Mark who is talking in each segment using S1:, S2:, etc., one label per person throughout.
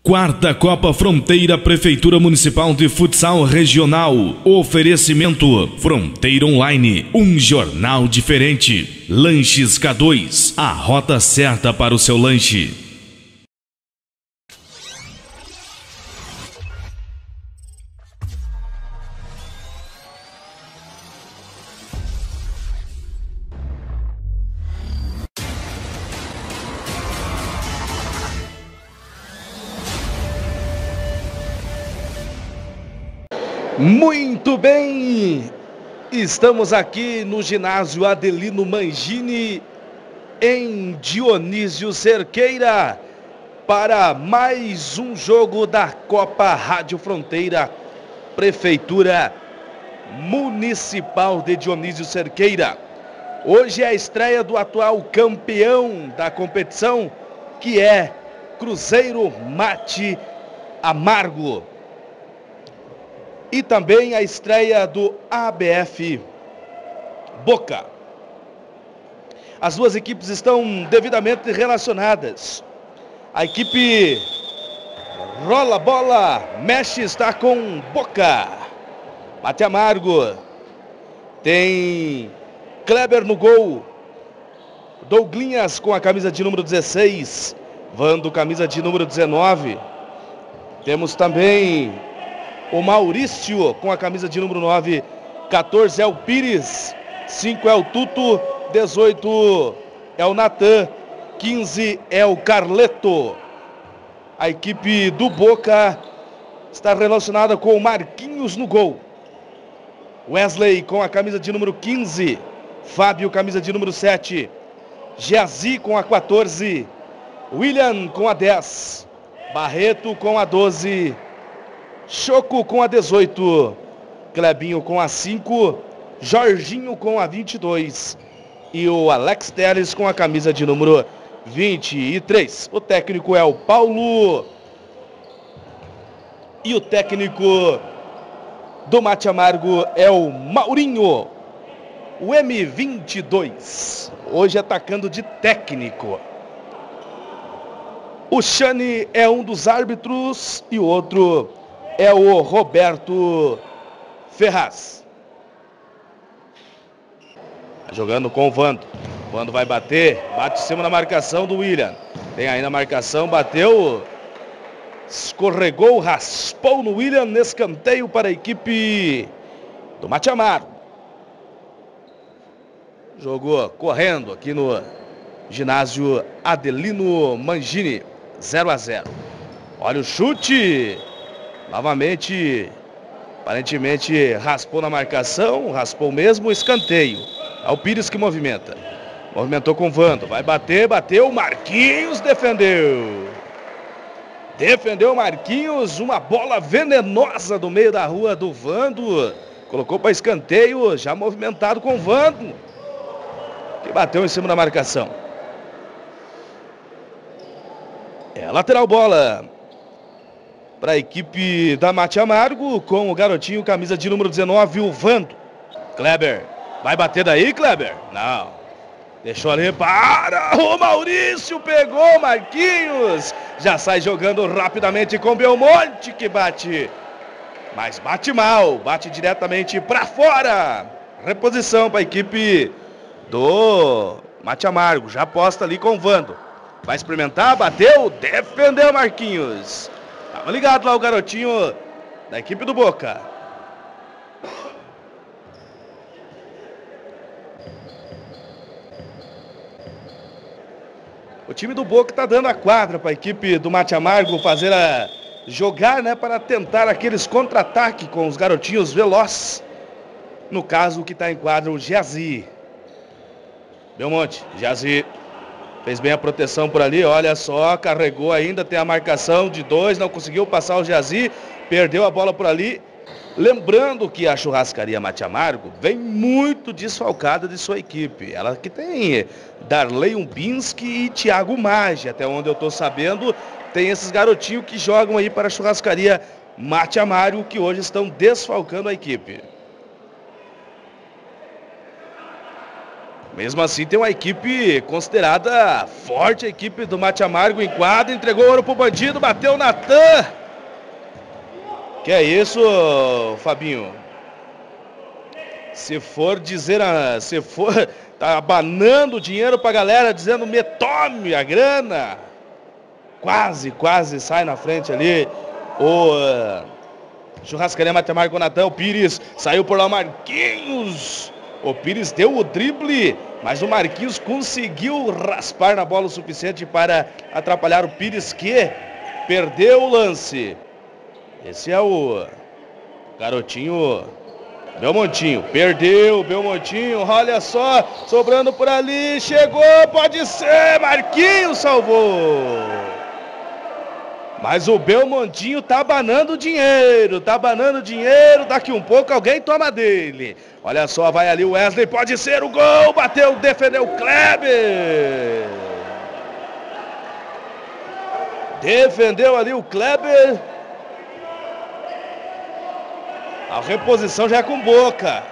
S1: Quarta Copa Fronteira Prefeitura Municipal de Futsal Regional. Oferecimento Fronteira Online, um jornal diferente. Lanches K2, a rota certa para o seu lanche.
S2: Muito bem, estamos aqui no ginásio Adelino Mangini, em Dionísio Cerqueira, para mais um jogo da Copa Rádio Fronteira, Prefeitura Municipal de Dionísio Cerqueira. Hoje é a estreia do atual campeão da competição, que é Cruzeiro Mate Amargo. E também a estreia do ABF Boca. As duas equipes estão devidamente relacionadas. A equipe rola a bola, mexe, está com Boca. Mate Amargo. Tem Kleber no gol. Douglinhas com a camisa de número 16. Vando, camisa de número 19. Temos também o Maurício com a camisa de número 9, 14 é o Pires, 5 é o Tuto, 18 é o Natan, 15 é o Carleto. A equipe do Boca está relacionada com o Marquinhos no gol. Wesley com a camisa de número 15, Fábio camisa de número 7, Geazi com a 14, William com a 10, Barreto com a 12, Choco com a 18, Clebinho com a 5, Jorginho com a 22 e o Alex Teles com a camisa de número 23. O técnico é o Paulo e o técnico do Mate Amargo é o Maurinho, o M22, hoje atacando de técnico. O Chane é um dos árbitros e o outro é o Roberto Ferraz. Jogando com o Vando. O Vando vai bater. Bate em cima da marcação do William. Tem aí na marcação, bateu. Escorregou, raspou no William. Escanteio para a equipe do Mate Amargo. Jogou correndo aqui no ginásio Adelino Mangini. 0-0. Olha o chute. Novamente, aparentemente raspou na marcação, raspou mesmo, escanteio. É o Pires que movimenta. Movimentou com o Vando, vai bater, bateu, Marquinhos defendeu. Defendeu o Marquinhos, uma bola venenosa do meio da rua do Vando. Colocou para escanteio, já movimentado com o Vando, que bateu em cima da marcação. É lateral bola para a equipe da Mate Amargo, com o garotinho, camisa de número 19, o Vando. Kleber, vai bater daí, Kleber? Não. Deixou ali, para! O Maurício pegou, Marquinhos. Já sai jogando rapidamente com Belmonte, que bate. Mas bate mal, bate diretamente para fora. Reposição para a equipe do Mate Amargo. Já aposta ali com o Vando. Vai experimentar, bateu, defendeu Marquinhos. Tava ligado lá o garotinho da equipe do Boca. O time do Boca tá dando a quadra para a equipe do Mate Amargo fazer jogar, né, para tentar aqueles contra-ataques com os garotinhos velozes. No caso, o que está em quadra, o Geazi. Belmonte, Geazi. Fez bem a proteção por ali, olha só, carregou ainda, tem a marcação de 2, não conseguiu passar o Geazi, perdeu a bola por ali. Lembrando que a churrascaria Mate Amargo vem muito desfalcada de sua equipe. Ela que tem Darley Umbinski e Thiago Maggi, até onde eu estou sabendo, tem esses garotinhos que jogam aí para a churrascaria Mate Amargo, que hoje estão desfalcando a equipe. Mesmo assim, tem uma equipe considerada forte, a equipe do Mate Amargo em quadra, entregou ouro pro bandido, bateu o Natan. Que é isso, Fabinho? Se for dizer, tá abanando dinheiro pra galera, dizendo me tome a grana. Quase sai na frente ali o Churrascaria Mate Amargo, Natan. O Pires saiu por lá, o Marquinhos. O Pires deu o drible, mas o Marquinhos conseguiu raspar na bola o suficiente para atrapalhar o Pires, que perdeu o lance. Esse é o garotinho Belmontinho. Perdeu o Belmontinho, olha só, sobrando por ali, chegou, pode ser, Marquinhos salvou. Mas o Belmontinho tá banando dinheiro, daqui um pouco alguém toma dele. Olha só, vai ali o Wesley, pode ser o gol, bateu, defendeu o Kleber. Defendeu ali o Kleber. A reposição já é com Boca.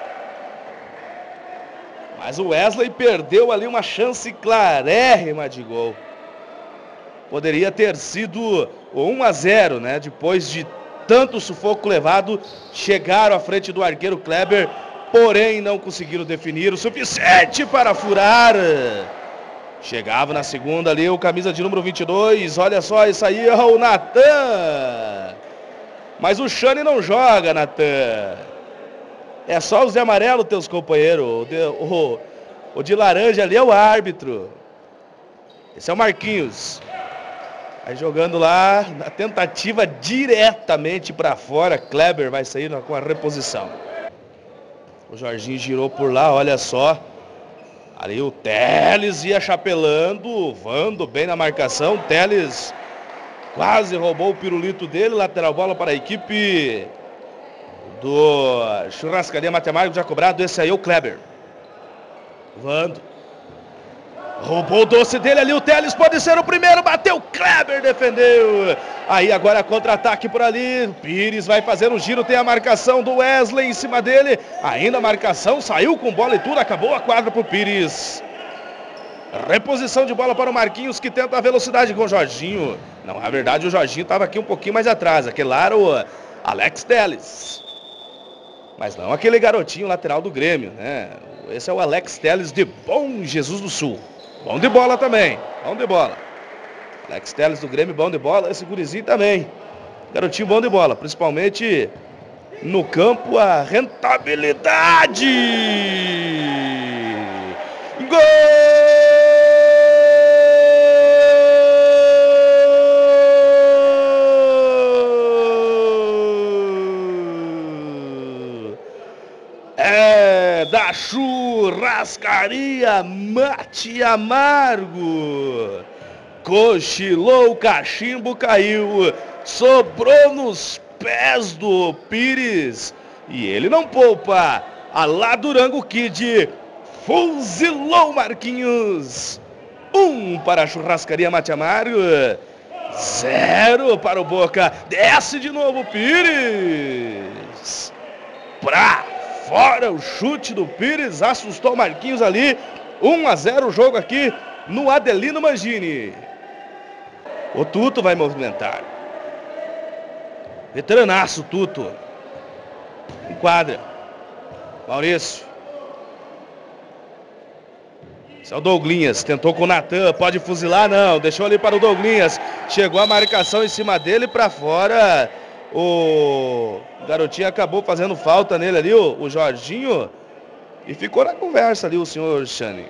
S2: Mas o Wesley perdeu ali uma chance clarérrima de gol. Poderia ter sido o 1-0, né? Depois de tanto sufoco levado, chegaram à frente do arqueiro Kleber, porém não conseguiram definir o suficiente para furar. Chegava na segunda ali o camisa de número 22, olha só, isso aí é o Natan. Mas o Xane não joga, Natan. É só os de amarelo, teus companheiros. O de laranja ali é o árbitro. Esse é o Marquinhos. Aí jogando lá, na tentativa diretamente para fora. Kleber vai sair com a reposição. O Jorginho girou por lá, olha só. Ali o Teles ia chapelando, voando bem na marcação. Teles quase roubou o pirulito dele. Lateral bola para a equipe do Churrascaria Mate Amargo, já cobrado. Esse aí é o Kleber. Voando. Roubou o doce dele ali, o Teles pode ser o primeiro, bateu, Kleber defendeu. Aí agora contra-ataque por ali, o Pires vai fazer um giro, tem a marcação do Wesley em cima dele. Ainda a marcação, saiu com bola e tudo, acabou a quadra pro Pires. Reposição de bola para o Marquinhos, que tenta a velocidade com o Jorginho. Não, na verdade o Jorginho estava aqui um pouquinho mais atrás, aquele lá era o Alex Teles. Mas não aquele garotinho lateral do Grêmio, né? Esse é o Alex Teles de Bom Jesus do Sul. Bom de bola também, bom de bola. Alex Teles do Grêmio, bom de bola. Esse gurizinho também, garotinho bom de bola. Principalmente no campo, a rentabilidade. Gol! Da Churrascaria Mate Amargo. Cochilou, o cachimbo caiu, sobrou nos pés do Pires. E ele não poupa. A lá Durango Kid fuzilou Marquinhos. 1 para a Churrascaria Mate Amargo, 0 para o Boca. Desce de novo o Pires. Pra fora o chute do Pires, assustou o Marquinhos ali. 1-0 o jogo aqui no Adelino Mangini. O Tuto vai movimentar. Veteranaço Tuto. Enquadra. Maurício. Esse é o Douglinhas, tentou com o Natan, pode fuzilar, não, deixou ali para o Douglinhas. Chegou a marcação em cima dele, para fora. O garotinho acabou fazendo falta nele ali, o Jorginho. E ficou na conversa ali o senhor Xane.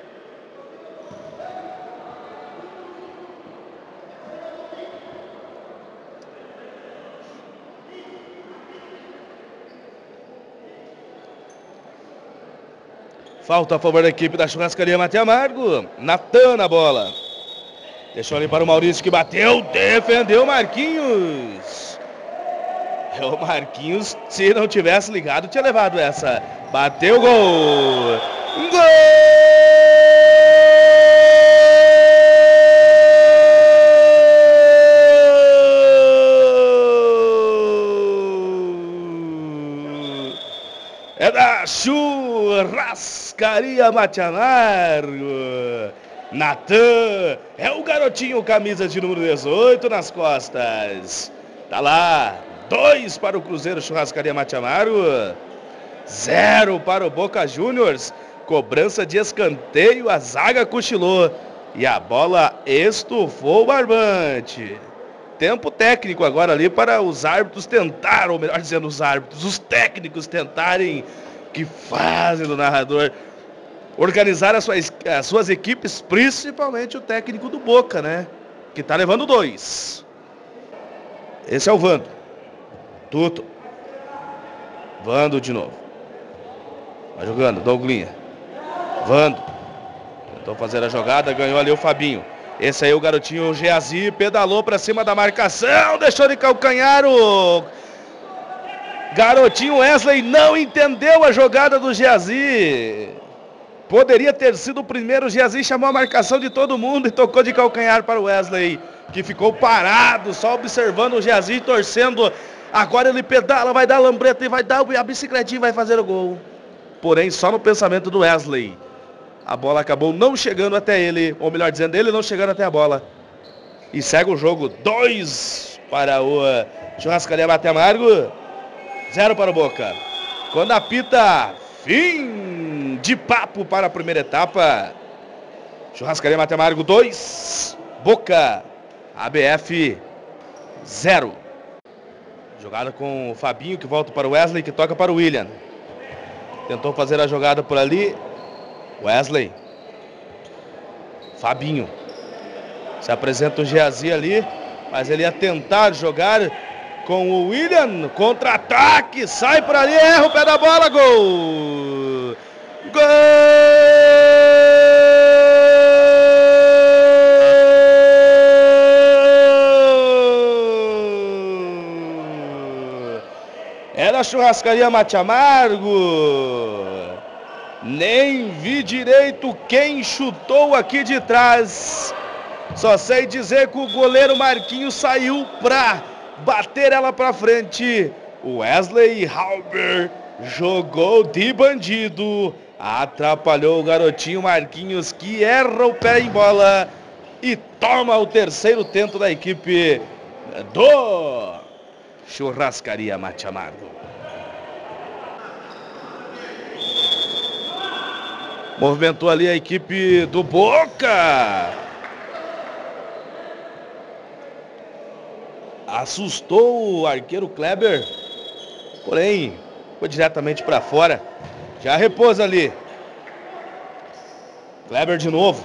S2: Falta a favor da equipe da Churrascaria Mate Amargo. Natan na bola. Deixou ali para o Maurício, que bateu, defendeu o Marquinhos. O Marquinhos, se não tivesse ligado, tinha levado essa. Bateu, gol! Gol! É da Churrascaria Mate Amargo. Natan é o garotinho, camisa de número 18 nas costas. Tá lá, 2 para o Cruzeiro Churrascaria Mate Amargo, 0 para o Boca Juniors. Cobrança de escanteio, a zaga cochilou e a bola estufou o barbante. Tempo técnico agora ali para os árbitros tentar, ou melhor dizendo, os técnicos tentarem, que fazem do narrador, organizar as suas equipes, principalmente o técnico do Boca, né? Que tá levando 2. Esse é o Vando. Tuto. Vando de novo. Vai jogando, Douglinha. Vando. Tentou fazer a jogada, ganhou ali o Fabinho. Esse aí é o garotinho Geazi, pedalou pra cima da marcação, deixou de calcanhar o garotinho Wesley, não entendeu a jogada do Geazi. Poderia ter sido o primeiro, o Geazi chamou a marcação de todo mundo e tocou de calcanhar para o Wesley, que ficou parado, só observando o Geazi, torcendo. Agora ele pedala, vai dar a lambreta e vai dar a bicicletinha e vai fazer o gol. Porém, só no pensamento do Wesley. A bola acabou não chegando até ele, ou melhor dizendo, ele não chegando até a bola. E segue o jogo, 2 para o Churrascaria Mate Amargo, 0 para o Boca. Quando apita, fim de papo para a primeira etapa. Churrascaria Mate Amargo 2, Boca, ABF 0. Jogada com o Fabinho, que volta para o Wesley, que toca para o William. Tentou fazer a jogada por ali. Wesley. Fabinho. Se apresenta o Geazi ali, mas ele ia tentar jogar com o William. Contra-ataque, sai por ali, erra o pé da bola, gol! Gol! Era a Churrascaria Mate Amargo. Nem vi direito quem chutou aqui de trás. Só sei dizer que o goleiro Marquinhos saiu pra bater ela pra frente. O Wesley Halber jogou de bandido. Atrapalhou o garotinho Marquinhos, que erra o pé em bola e toma o terceiro tento da equipe do Churrascaria Mate Amargo. Movimentou ali a equipe do Boca. Assustou o arqueiro Kleber. Porém, foi diretamente para fora. Já repousa ali. Kleber de novo.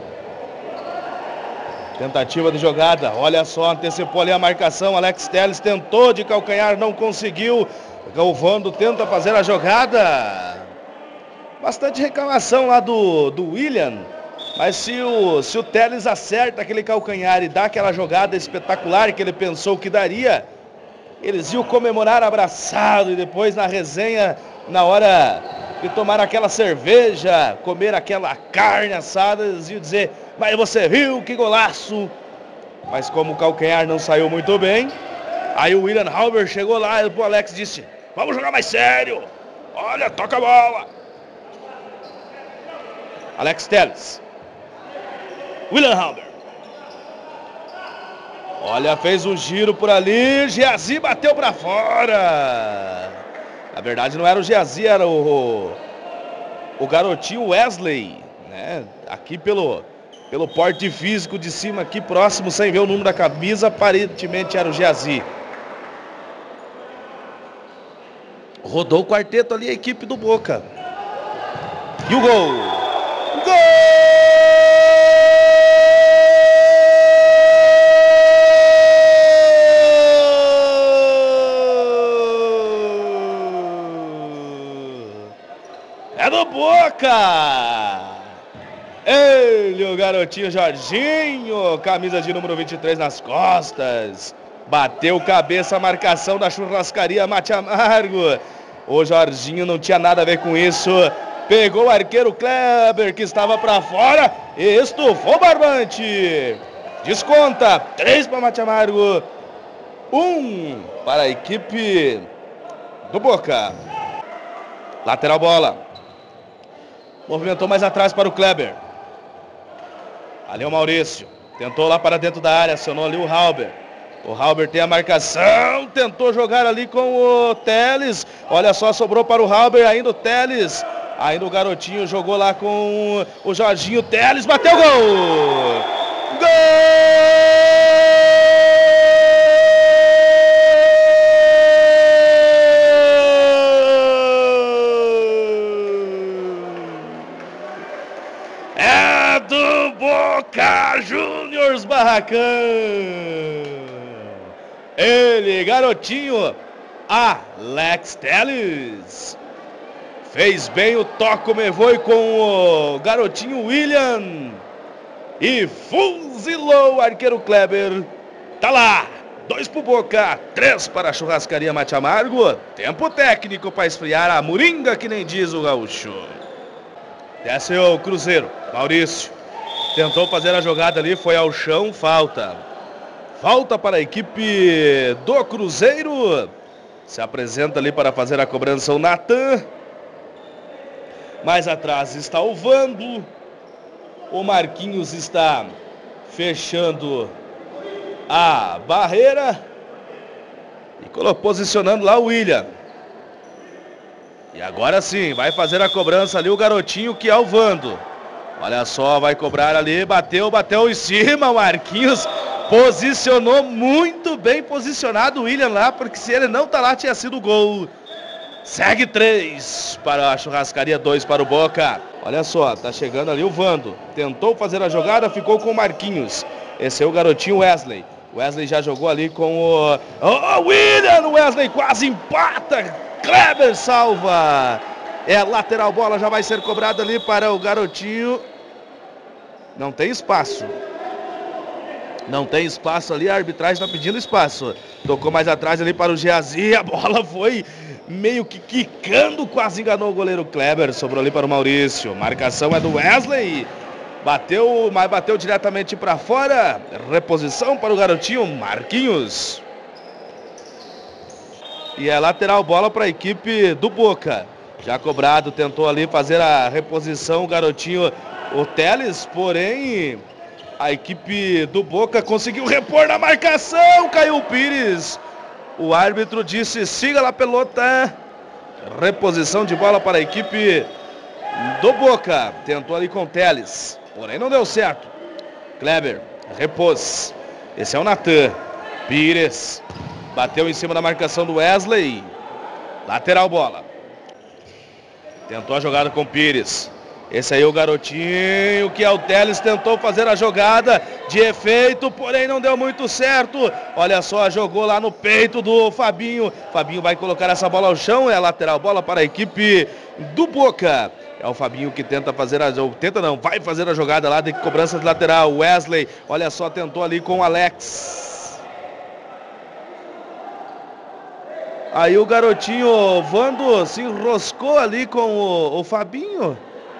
S2: Tentativa de jogada. Olha só, antecipou ali a marcação. Alex Telles tentou de calcanhar, não conseguiu. Galvando tenta fazer a jogada. Bastante reclamação lá do William, mas se o Telles acerta aquele calcanhar e dá aquela jogada espetacular que ele pensou que daria, eles iam comemorar abraçado e depois na resenha, na hora de tomar aquela cerveja, comer aquela carne assada, eles iam dizer, mas você viu que golaço? Mas como o calcanhar não saiu muito bem, aí o William Halber chegou lá e o Alex disse, vamos jogar mais sério, olha, toca a bola. Alex Telles. William Halber. Olha, fez um giro por ali. Geazi bateu pra fora. Na verdade não era o Geazi, era o garotinho Wesley, né? Aqui pelo porte físico de cima, aqui próximo, sem ver o número da camisa, aparentemente era o Geazi. Rodou o quarteto ali a equipe do Boca. E o gol. Gol! É do Boca! Ele, o garotinho Jorginho, camisa de número 23 nas costas. Bateu cabeça, a marcação da Churrascaria Mate Amargo. O Jorginho não tinha nada a ver com isso. Pegou o arqueiro Kleber, que estava para fora, e estufou o barbante. Desconta, 3 para Mate Amargo, 1 para a equipe do Boca. Lateral bola. Movimentou mais atrás para o Kleber. Ali é o Maurício. Tentou lá para dentro da área, acionou ali o Halber. O Halber tem a marcação, tentou jogar ali com o Teles. Olha só, sobrou para o Halber, ainda o Teles. Ainda o garotinho jogou lá com o Jorginho. Teles bateu o gol! Gol! É do Boca Juniors Barracão! Ele, garotinho, Alex Teles. Fez bem o toco, me foi com o garotinho William. E fuzilou o arqueiro Kleber. Tá lá, 2 pro Boca, 3 para a churrascaria Mate Amargo. Tempo técnico para esfriar a moringa, que nem diz o gaúcho. Desce o Cruzeiro, Maurício. Tentou fazer a jogada ali, foi ao chão, falta. Falta para a equipe do Cruzeiro. Se apresenta ali para fazer a cobrança o Natan. Mais atrás está o Vando. O Marquinhos está fechando a barreira. E posicionando lá o William. E agora sim, vai fazer a cobrança ali o garotinho que é o Vando. Olha só, vai cobrar ali, bateu em cima, o Marquinhos posicionou muito bem posicionado o William lá, porque se ele não tá lá tinha sido gol. Segue 3 para a churrascaria, 2 para o Boca. Olha só, tá chegando ali o Vando. Tentou fazer a jogada, ficou com o Marquinhos. Esse é o garotinho Wesley. Wesley já jogou ali com o William. Wesley quase empata. Kleber salva. É lateral, bola já vai ser cobrada ali para o garotinho. Não tem espaço. Não tem espaço ali, a arbitragem está pedindo espaço. Tocou mais atrás ali para o Geazi. A bola foi meio que quicando, quase enganou o goleiro Kleber. Sobrou ali para o Maurício. Marcação é do Wesley. Bateu, mas bateu diretamente para fora. Reposição para o garotinho Marquinhos. E é lateral, bola para a equipe do Boca. Já cobrado, tentou ali fazer a reposição o garotinho, o Teles, porém a equipe do Boca conseguiu repor na marcação, caiu o Pires. O árbitro disse, siga lá, pelota. Reposição de bola para a equipe do Boca. Tentou ali com o Teles, porém não deu certo. Kleber, repôs. Esse é o Natan. Pires, bateu em cima da marcação do Wesley. Lateral, bola. Tentou a jogada com o Pires. Esse aí é o garotinho que é o Teles, tentou fazer a jogada de efeito, porém não deu muito certo. Olha só, jogou lá no peito do Fabinho. Fabinho vai colocar essa bola ao chão, é a lateral, bola para a equipe do Boca. É o Fabinho que tenta fazer vai fazer a jogada lá de cobrança de lateral. Wesley, olha só, tentou ali com o Alex. Aí o garotinho Vando se enroscou ali com o Fabinho.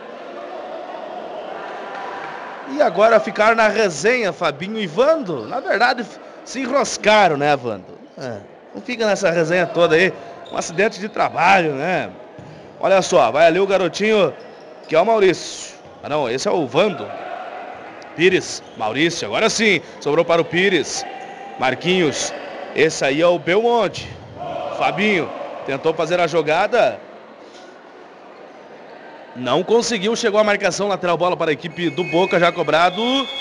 S2: E agora ficaram na resenha, Fabinho e Vando. Na verdade, se enroscaram, né, Vando? Não fica nessa resenha toda aí. Um acidente de trabalho, né? Olha só, vai ali o garotinho, que é o Maurício. Ah, não, esse é o Vando. Pires, Maurício, agora sim. Sobrou para o Pires. Marquinhos, esse aí é o Belmonte. Fabinho, tentou fazer a jogada. Não conseguiu, chegou a marcação, lateral, bola para a equipe do Boca, já cobrado.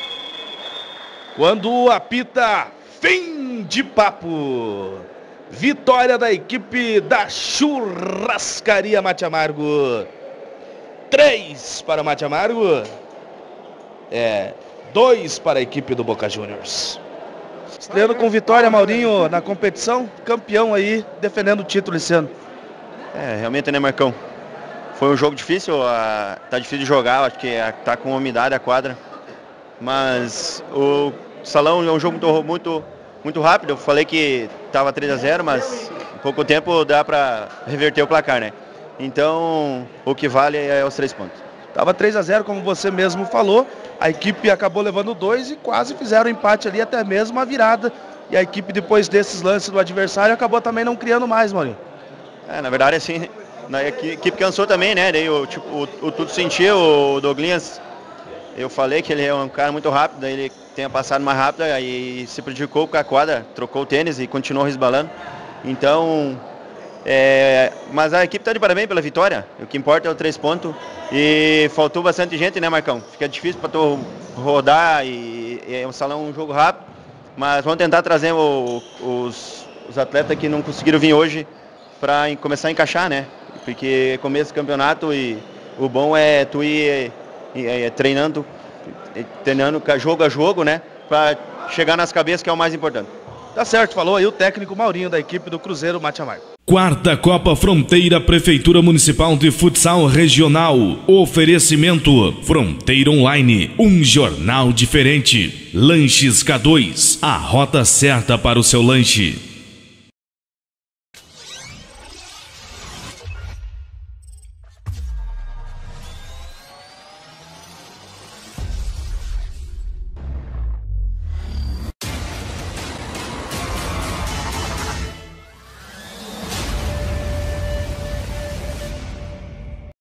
S2: Quando apita, fim de papo. Vitória da equipe da churrascaria Mate Amargo. 3 para o Mate Amargo. 2 para a equipe do Boca Juniors. Estreando com vitória, Maurinho, na competição. Campeão aí, defendendo o título esse ano.
S3: Realmente, né, Marcão? Foi um jogo difícil, tá difícil de jogar, acho que tá com umidade a quadra. Mas o salão é um jogo muito rápido. Eu falei que tava 3-0, mas em pouco tempo dá para reverter o placar, né? Então, o que vale é os 3 pontos.
S2: Tava 3-0, como você mesmo falou. A equipe acabou levando 2 e quase fizeram empate ali, até mesmo a virada. E a equipe, depois desses lances do adversário, acabou também não criando mais, Maurinho.
S3: Na verdade, assim, A equipe cansou também, né? Daí o Tuto sentiu, o Douglas, eu falei que ele é um cara muito rápido, daí ele tenha passado mais rápido, aí se prejudicou com a quadra, trocou o tênis e continuou resbalando. Então, mas a equipe está de parabéns pela vitória, o que importa é o 3 pontos. E faltou bastante gente, né, Marcão? Fica difícil para tu rodar e é um salão, um jogo rápido, mas vamos tentar trazer os atletas que não conseguiram vir hoje para começar a encaixar, né? Porque é começo do campeonato e o bom é tu ir treinando jogo a jogo, né? Para chegar nas cabeças, que é o mais importante.
S2: Tá certo, falou aí o técnico Maurinho da equipe do Cruzeiro Mate Amargo.
S1: Quarta Copa Fronteira Prefeitura Municipal de Futsal Regional. Oferecimento Fronteira Online, um jornal diferente. Lanches K2, a rota certa para o seu lanche.